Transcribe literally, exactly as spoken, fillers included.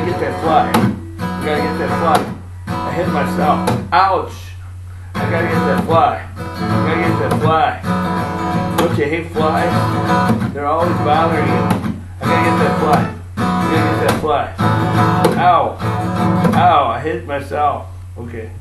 gotta get that fly. I gotta get that fly. I hit myself. Ouch! I gotta get that fly. I gotta get that fly. Don't you hate flies? They're always bothering you. I gotta get that fly. I gotta get that fly. Ow! Ow! I hit myself. Okay.